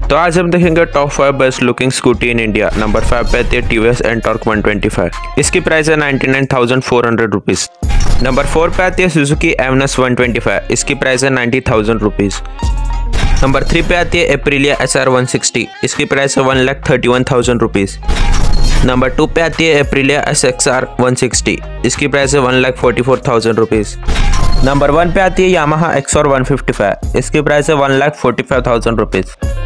तो आज हम देखेंगे top 5 best looking scooty in India. Number 5 पे आती है टीवीएस एंटॉर्क 125। इसकी प्राइस है 99,400 रुपीज़। नंबर 4 पे आती है सुजुकी एवनेस 125। इसकी प्राइस है 90,000 रुपीज़। नंबर 3 पे आती है एप्रिलिया SR 160। इसकी प्राइस है 1,31,000 रुपीज़। नंबर 2 पे आती है एप्रिलिया SXR 160। इसकी प्राइस है 1,44,000 रुपीज़। नंबर 1 पे आती है यामाहा XR 155। इसकी प्राइस है 1,45,000 रुपीज़।